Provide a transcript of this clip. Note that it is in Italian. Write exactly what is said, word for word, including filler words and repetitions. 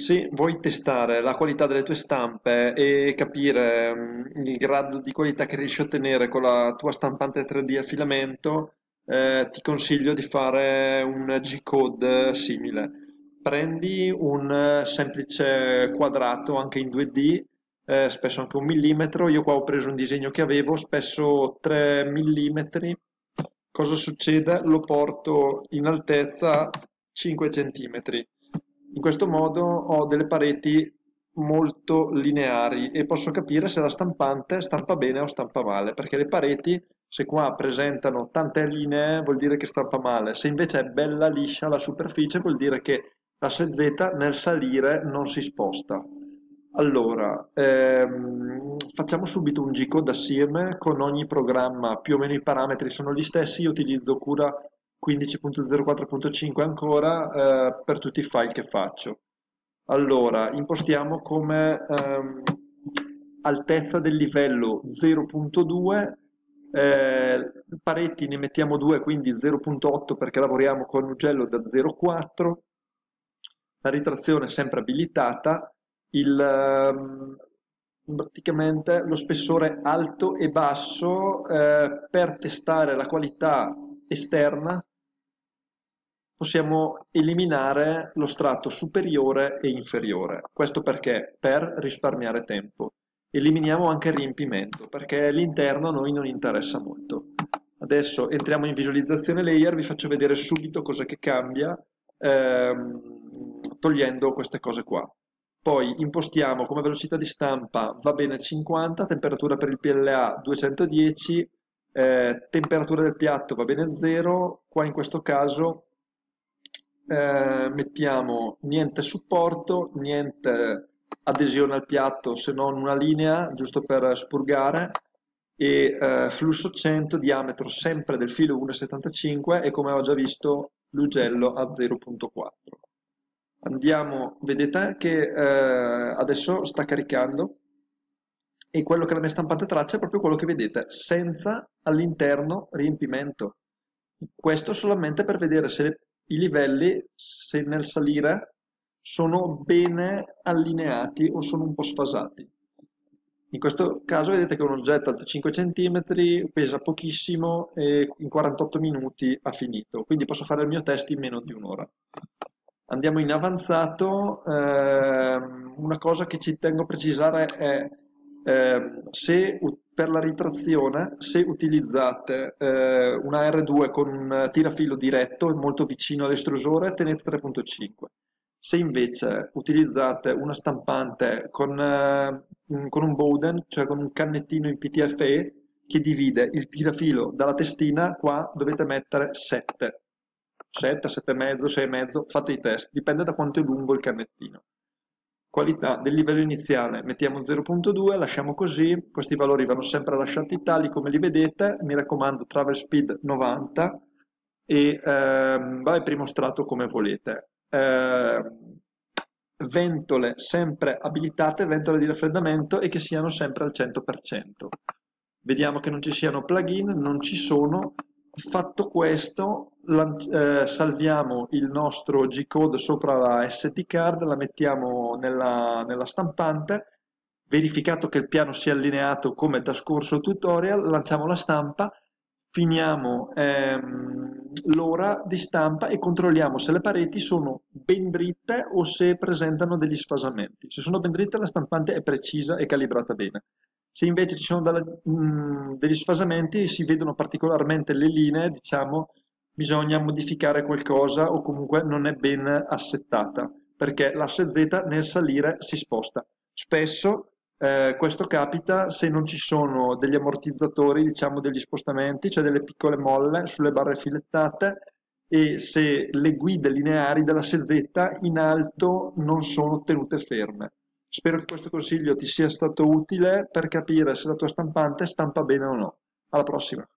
Se vuoi testare la qualità delle tue stampe e capire mm, il grado di qualità che riesci a ottenere con la tua stampante tre D a filamento, eh, ti consiglio di fare un G-code simile. Prendi un eh, semplice quadrato anche in due D, eh, spesso anche un millimetro. Io qua ho preso un disegno che avevo, spesso tre millimetri. Cosa succede? Lo porto in altezza cinque centimetri. In questo modo ho delle pareti molto lineari e posso capire se la stampante stampa bene o stampa male, perché le pareti, se qua presentano tante linee, vuol dire che stampa male, se invece è bella liscia la superficie, vuol dire che l'asse Z nel salire non si sposta. Allora, ehm, facciamo subito un G-code assieme con ogni programma, più o meno i parametri sono gli stessi, io utilizzo Cura quindici punto zero quattro punto cinque ancora eh, per tutti i file che faccio. Allora, impostiamo come ehm, altezza del livello zero punto due, eh, pareti ne mettiamo due, quindi zero punto otto perché lavoriamo con un ugello da zero virgola quattro, la ritrazione è sempre abilitata, il, ehm, praticamente lo spessore alto e basso eh, per testare la qualità esterna possiamo eliminare lo strato superiore e inferiore. Questo perché? Per risparmiare tempo. Eliminiamo anche il riempimento, perché l'interno a noi non interessa molto. Adesso entriamo in visualizzazione layer, vi faccio vedere subito cosa che cambia ehm, togliendo queste cose qua. Poi impostiamo come velocità di stampa va bene cinquanta, temperatura per il P L A duecentodieci, eh, temperatura del piatto va bene zero, qua in questo caso eh, mettiamo niente supporto, niente adesione al piatto se non una linea giusto per spurgare e eh, flusso cento, diametro sempre del filo uno virgola settantacinque e come ho già visto l'ugello a zero virgola quattro. Andiamo, vedete che eh, adesso sta caricando e quello che la mia stampante traccia è proprio quello che vedete, senza all'interno riempimento. Questo solamente per vedere se le- i livelli, se nel salire, sono bene allineati o sono un po' sfasati. In questo caso vedete che è un oggetto alto cinque centimetri, pesa pochissimo e in quarantotto minuti ha finito, quindi posso fare il mio test in meno di un'ora. Andiamo in avanzato, ehm, una cosa che ci tengo a precisare è ehm, se u- per la ritrazione, se utilizzate eh, una R due con un tirafilo diretto molto vicino all'estrusore, tenete tre virgola cinque. Se invece utilizzate una stampante con, eh, un- con un Bowden, cioè con un cannettino in P T F E che divide il tirafilo dalla testina, qua dovete mettere sette. sette, sette e mezzo, sei e mezzo, fate i test, dipende da quanto è lungo il cannettino. Qualità del livello iniziale, mettiamo zero virgola due, lasciamo così, questi valori vanno sempre lasciati tali come li vedete, mi raccomando travel speed novanta e ehm, vai primo strato come volete. Ehm, ventole sempre abilitate, ventole di raffreddamento e che siano sempre al cento per cento. Vediamo che non ci siano plugin, non ci sono. Fatto questo, lan- eh, salviamo il nostro G-code sopra la S D card, la mettiamo nella, nella stampante, verificato che il piano sia allineato come da scorso tutorial, lanciamo la stampa, finiamo ehm, l'ora di stampa e controlliamo se le pareti sono ben dritte o se presentano degli sfasamenti. Se sono ben dritte la stampante è precisa e calibrata bene. Se invece ci sono delle- mh, degli sfasamenti e si vedono particolarmente le linee, diciamo, bisogna modificare qualcosa o comunque non è ben assettata, perché l'asse Z nel salire si sposta. Spesso eh, questo capita se non ci sono degli ammortizzatori, diciamo degli spostamenti, cioè delle piccole molle sulle barre filettate e se le guide lineari dell'asse Z in alto non sono tenute ferme. Spero che questo consiglio ti sia stato utile per capire se la tua stampante stampa bene o no. Alla prossima!